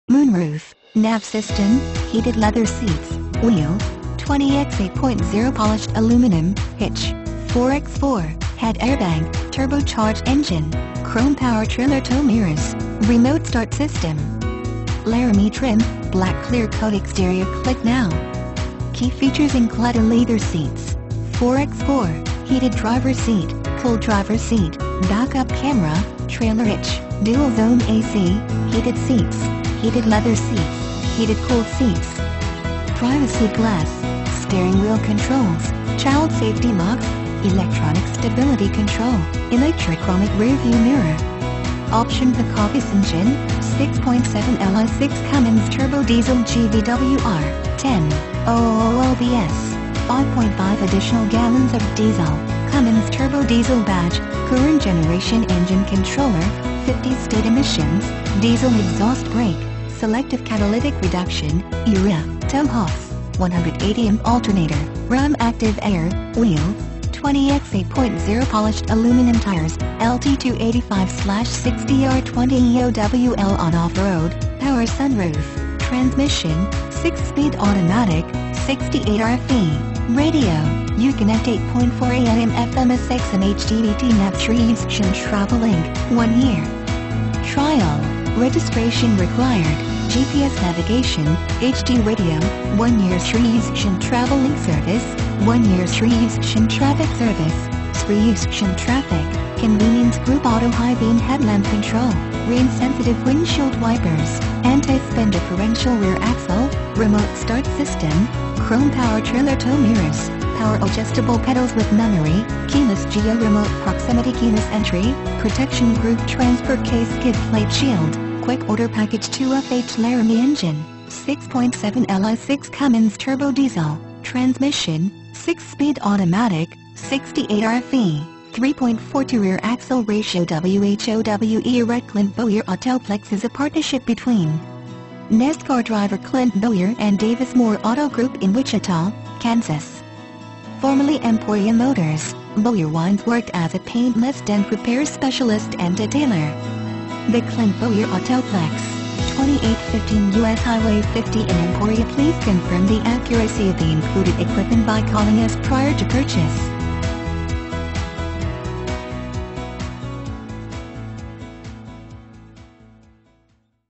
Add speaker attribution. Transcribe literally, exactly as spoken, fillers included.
Speaker 1: Moonroof, nav system, heated leather seats, wheel, twenty by eight point zero polished aluminum, hitch, four by four, head airbag, turbocharged engine, chrome power trailer tow mirrors, remote start system. Laramie trim, black clear coat exterior. Click now. Key features include leather seats, four by four, heated driver's seat, cool driver's seat, backup camera, trailer hitch, dual zone A C, heated seats, heated leather seats, heated cooled seats, privacy glass, steering wheel controls, child safety locks, electronic stability control, electrochromic rear view mirror. Option: the Caucus engine, six point seven L six Cummins turbo diesel G V W R, ten thousand O B S, five point five additional gallons of diesel, Cummins turbo diesel badge, current generation engine controller, fifty state emissions, diesel exhaust brake, selective catalytic reduction, E R A, tow hooks, one hundred eighty amp alternator, Ram active air, wheel, twenty by eight point zero polished aluminum tires, L T two eighty-five sixty R twenty E O W L on off-road, power sunroof, transmission, six speed automatic, sixty-eight R P M, radio, Uconnect eight point four A M F M S X M H D V T Nav three Travel Link, one year. Trial, registration required, G P S navigation, H D radio, one year three Travel Link service, one year three traffic service, three traffic, convenience group auto high beam headlamp control, rain sensitive windshield wipers, anti-spin differential rear axle, remote start system, chrome power trailer tow mirrors, power adjustable pedals with memory, keyless geo remote proximity keyless entry, protection group transfer case skid plate shield, quick order package two F H Laramie engine, six point seven L six Cummins turbo diesel, transmission, six speed automatic, sixty-eight R P M, three point four two rear axle ratio. WHOWE Red Clint Bowyer Autoplex is a partnership between NASCAR driver Clint Bowyer and Davis Moore Auto Group in Wichita, Kansas. Formerly Emporium Motors, Bowyer once worked as a paintless dent repair specialist and detailer. The Clint Bowyer Autoplex, twenty-eight fifteen U S Highway fifty in Emporia. Please confirm the accuracy of the included equipment by calling us prior to purchase.